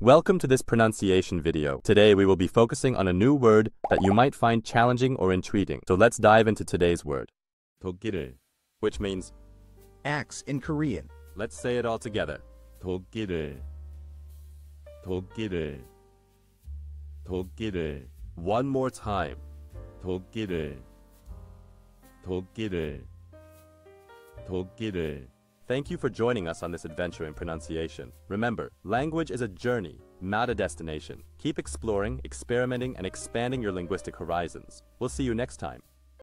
Welcome to this pronunciation video. Today we will be focusing on a new word that you might find challenging or intriguing. So let's dive into today's word. dokkireul, which means axe in Korean. let's say it all together. dokkireul, dokkireul, dokkireul. One more time. dokkireul, dokkireul, dokkireul. Thank you for joining us on this adventure in pronunciation. Remember, language is a journey, not a destination. Keep exploring, experimenting, and expanding your linguistic horizons. We'll see you next time.